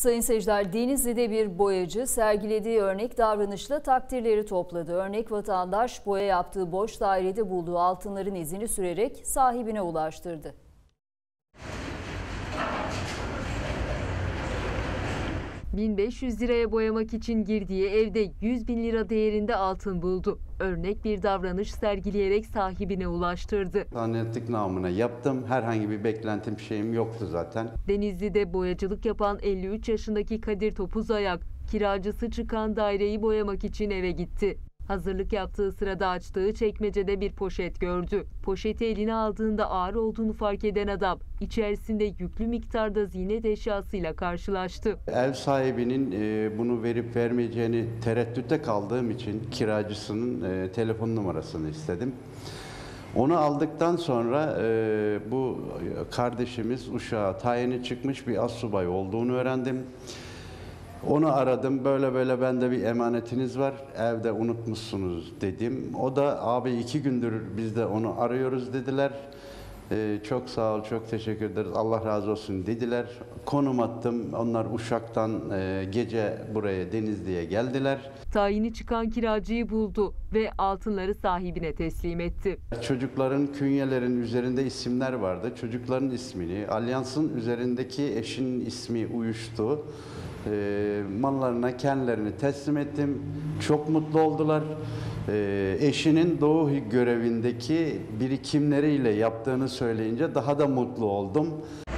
Sayın seyirciler, Denizli'de bir boyacı sergilediği örnek davranışla takdirleri topladı. Örnek vatandaş boya yaptığı boş dairede bulduğu altınların izini sürerek sahibine ulaştırdı. $1.500'ya boyamak için girdiği evde 100.000 lira değerinde altın buldu. Örnek bir davranış sergileyerek sahibine ulaştırdı. Tanıklık namına yaptım. Herhangi bir beklentim şeyim yoktu zaten. Denizli'de boyacılık yapan 53 yaşındaki Kadir Topuzayak, kiracısı çıkan daireyi boyamak için eve gitti. Hazırlık yaptığı sırada açtığı çekmecede bir poşet gördü. Poşeti eline aldığında ağır olduğunu fark eden adam, içerisinde yüklü miktarda ziynet eşyasıyla karşılaştı. Ev sahibinin bunu verip vermeyeceğini tereddütte kaldığım için kiracısının telefon numarasını istedim. Onu aldıktan sonra bu kardeşimiz Uşak'a tayini çıkmış bir astsubay olduğunu öğrendim. Onu aradım, böyle bende bir emanetiniz var, evde unutmuşsunuz dedim. O da abi 2 gündür biz de onu arıyoruz dediler. Çok sağ ol, çok teşekkür ederiz, Allah razı olsun dediler. Konum attım, onlar Uşak'tan gece buraya Denizli'ye geldiler. Tayini çıkan kiracıyı buldu ve altınları sahibine teslim etti. Çocukların künyelerin üzerinde isimler vardı. Çocukların ismini, alyansın üzerindeki eşinin ismi uyuştu. Mallarına kendilerini teslim ettim. Çok mutlu oldular. Eşinin doğu görevindeki birikimleriyle yaptığını söyleyince daha da mutlu oldum.